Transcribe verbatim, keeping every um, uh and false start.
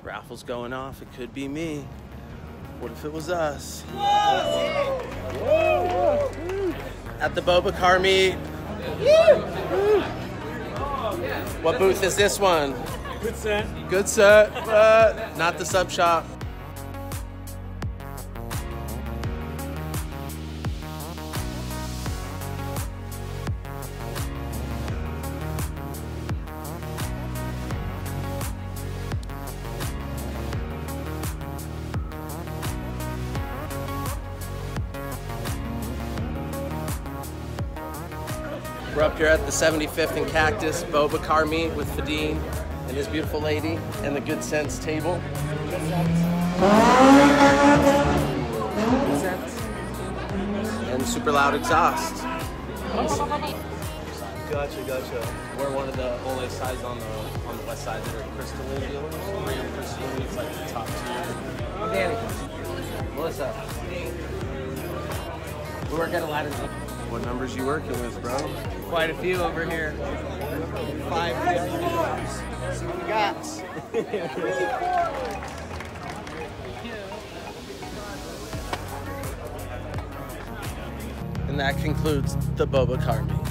Raffle's going off. It could be me. What if it was us? At the Boba Car Meet. What booth is this one? Good Scent. Good Scent, uh, not the sub shop. We're up here at the seventy-fifth and Cactus Boba Car Meet with Fadean and his beautiful lady and the Gud Scents table. Good Scents. And super loud exhaust. Gotcha, gotcha. We're one of the only sides on the on the west side that are crystalline dealers. Real crystalline is like the top tier. Danny, Melissa, we work at Aladdins. What numbers you working with, bro? Quite a few over here. Five different numbers. See what we got. And that concludes the Boba Car Meet.